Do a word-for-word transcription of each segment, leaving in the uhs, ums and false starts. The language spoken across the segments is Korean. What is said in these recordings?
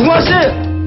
무궁화 씨!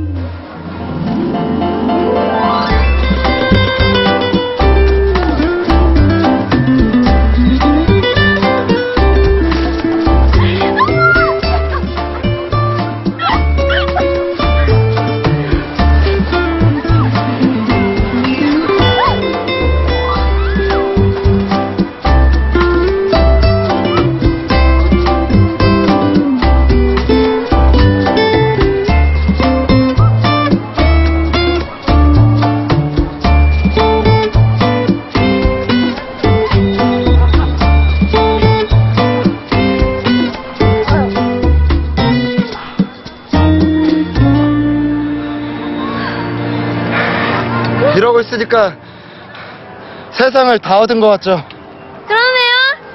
이러고 있으니까 세상을 다 얻은 것 같죠? 그러네요.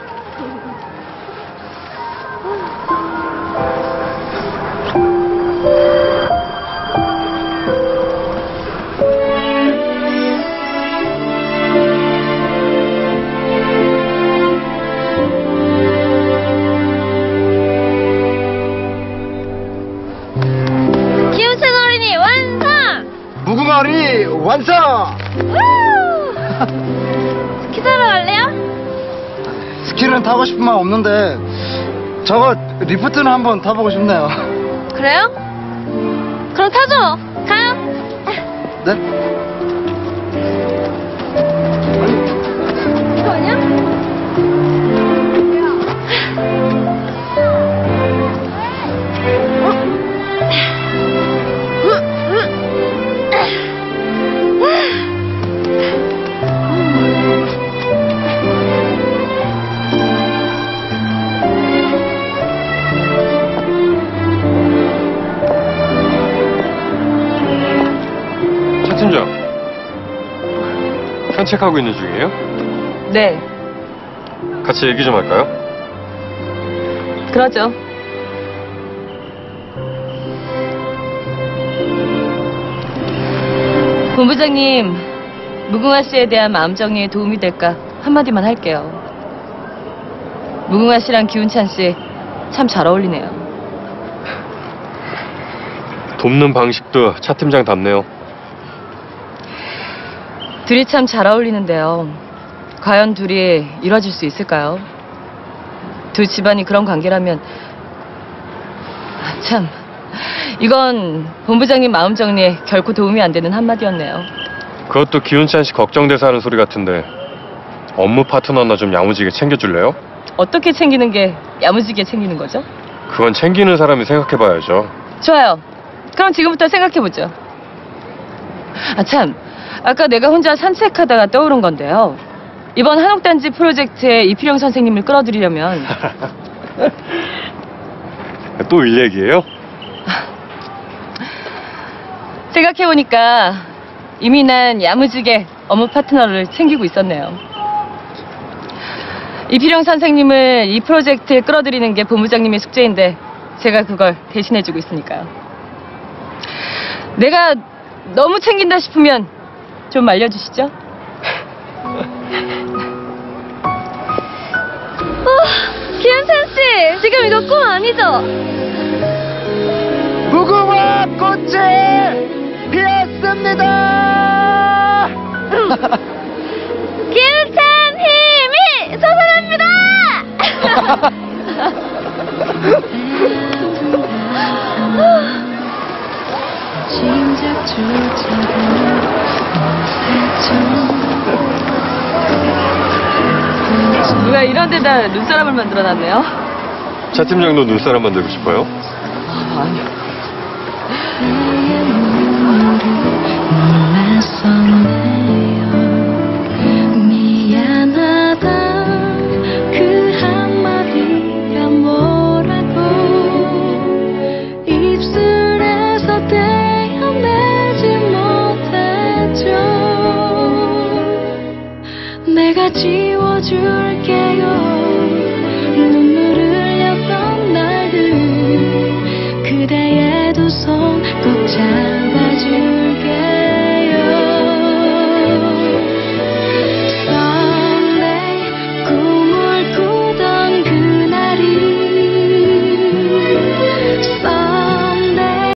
기운찬 어린이 완성! 무궁화 어린이 완성! 스키 타러 갈래요? 스키는 타고 싶은 마음 없는데 저거 리프트는 한번 타보고 싶네요. 그래요? 그럼 타죠. 가요. 네? 이거 아니야? 차 팀장, 산책하고 있는 중이에요? 네, 같이 얘기 좀 할까요? 그러죠. 본부장님, 무궁화 씨에 대한 마음 정리에 도움이 될까 한마디만 할게요. 무궁화 씨랑 기운찬 씨 참 잘 어울리네요. 돕는 방식도 차 팀장답네요. 둘이 참 잘 어울리는데요. 과연 둘이 이뤄질 수 있을까요? 두 집안이 그런 관계라면 아, 참 이건 본부장님 마음 정리에 결코 도움이 안 되는 한마디였네요. 그것도 기운찬 씨 걱정돼서 하는 소리 같은데 업무 파트너나 좀 야무지게 챙겨줄래요? 어떻게 챙기는 게 야무지게 챙기는 거죠? 그건 챙기는 사람이 생각해봐야죠. 좋아요. 그럼 지금부터 생각해보죠. 아 참, 아까 내가 혼자 산책하다가 떠오른 건데요. 이번 한옥단지 프로젝트에 이필영 선생님을 끌어들이려면 또 일 얘기예요? 생각해보니까 이미 난 야무지게 업무 파트너를 챙기고 있었네요. 이필영 선생님을 이 프로젝트에 끌어들이는 게 본부장님의 숙제인데 제가 그걸 대신해주고 있으니까요. 내가 너무 챙긴다 싶으면 좀 알려주시죠. 어, 기운찬 씨, 지금 이거 꿈 아니죠? 무궁화 꽃이 피었습니다! 기운찬 힘이 솟아납니다! 누가 이런 데다 눈사람을 만들어놨네요? 차 팀장도 눈사람 만들고 싶어요? 아, 아니요. 미안하다 그 한마디가 뭐라고 입술에서 떼어내지 못했죠. 내가 지워줄게요 눈물을 흘렸던 날들 그대의 두 손 꼭 잡아줄